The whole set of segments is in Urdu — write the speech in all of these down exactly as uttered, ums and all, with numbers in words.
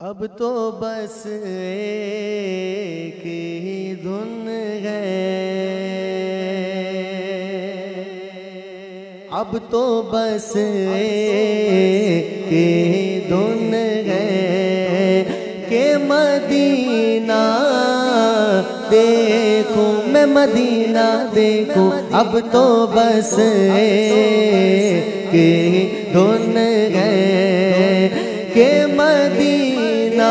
اب تو بس ایک ہی دھن ہے، اب تو بس ایک ہی دھن ہے کہ مدینہ دیکھوں میں، مدینہ دیکھوں، اب تو بس ایک ہی دھن ہے کہ مدینہ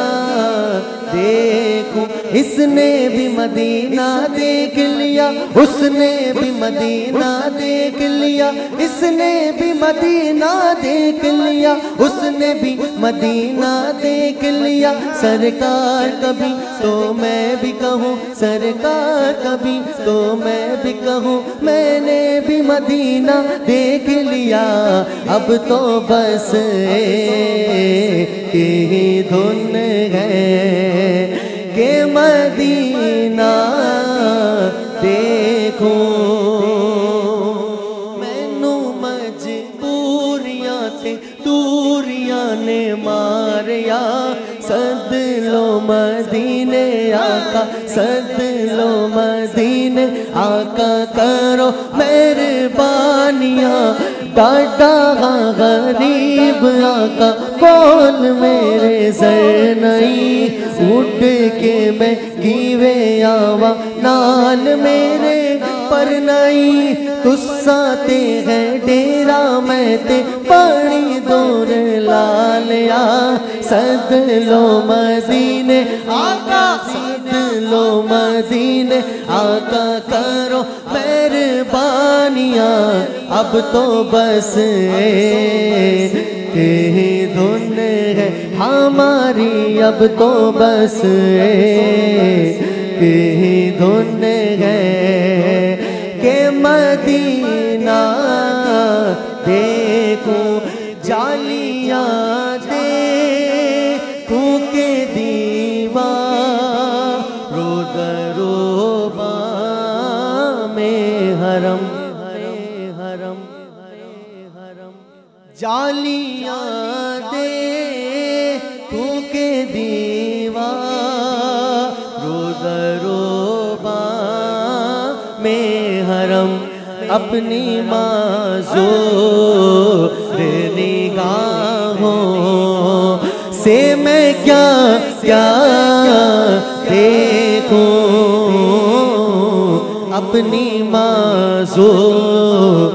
دیکھوں۔ اس نے بھی مدینہ دیکھ لیا، اس نے بھی مدینہ دیکھ لیا، اس نے بھی مدینہ دیکھ لیا، اس نے بھی مدینہ دیکھ لیا۔ سرکار کبھی تو میں بھی کہوں، سرکار کبھی تو میں بھی کہوں، میں نے بھی مدینہ دیکھ لیا۔ اب تو بس ایک ہی دھن ہے کہ مدینہ دیکھوں۔ مینوں مجبوریاں تے دوریاں نے ماریا، سد لو مدینے آقا، سد لو مدینے آقا، کرو مہربانیاں، ڈاڈا غریب آقا کون میرے سر نہیں، اٹھ کے میں کیوے آوا نال میرے پر نہیں، تسا تے ہے ڈیرا میں تے پانی دور لالیا، سد لو مدینے آقا، سد لو مدینے آقا، کرو مہربانیاں، اب تو بس ایک ہی دھن ہے ہماری، اب تو بس ایک ہی دھن ہے کہ مدینہ دیکھوں۔ جالیاں دیکھوں کہ دیوار رو دروبا میں حرم، جالیاں دیکھوں کہ دیوار رو دروبا میں حرم، اپنی معذور نگاہوں سے میں کیا کیا دیکھوں، اپنی معذور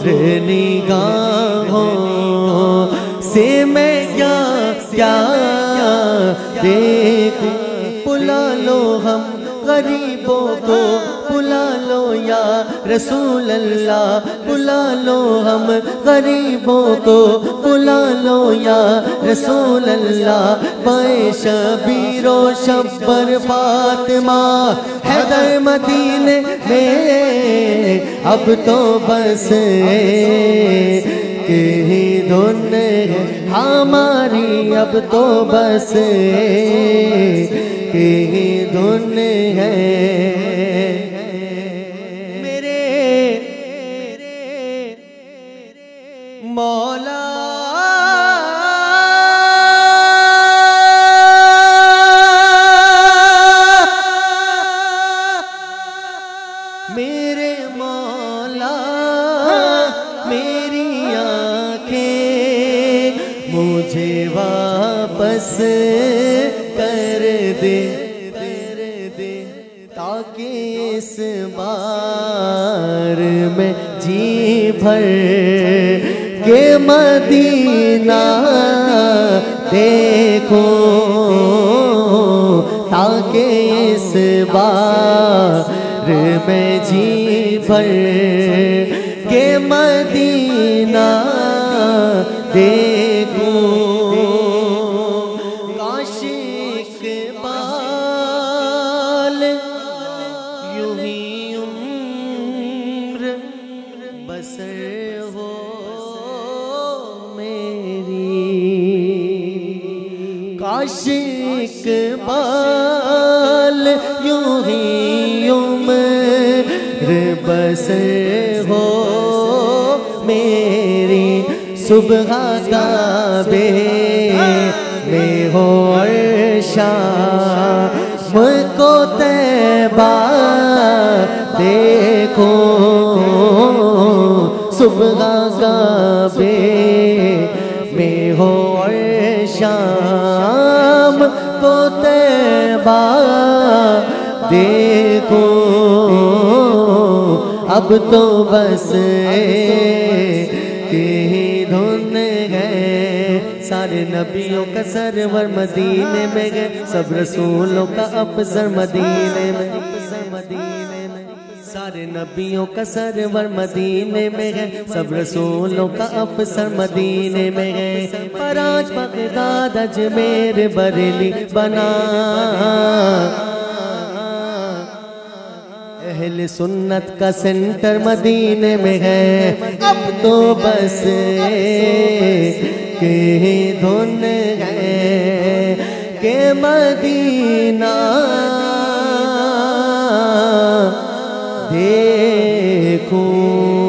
نگاہوں سے میں کیا کیا دیکھوں۔ بلا لو ہم غریبوں کو، بلا لو یا رسول اللہ، بلا لو ہم غریبوں کو، بلا لو یا رسول اللہ۔ بائے شبیر و شبر فاطمہ حیدر مدینے میں، اب تو بس ایک ہی دھن ہے ہماری، اب تو بس ایک ہی دھن ہے۔ میرے مولا میرے مولا میری آنکھیں مجھے واپس کر دے، تاکہ اس بار میں جی بھر کے مدینہ دیکھوں، تاکہ اس بار میں جی بھر کے مدینہ دیکھوں۔ کاش اقبال یوں ہی عمر بسر ہو میری، کاش اقبال یوں ہی عمر بسر ہو میری، صبح کعبے میں ہو شام کو طیبہ دیکھو صبح کعبے میں ہو اور شام کو طیبہ دیکھو اب تو بس کہ دھن گئے سارے نبیوں کا سرور مدینے میں گئے سب رسولوں کا افسر مدینے میں سارے نبیوں کا سرور مدینے میں گئے سب رسولوں کا افسر مدینے میں گئے پر آج بغداد اجمیر بریلی بنا اہل سنت کا سینٹر مدینے میں ہے اب تو بس کہ دھن ہے کہ مدینہ دیکھوں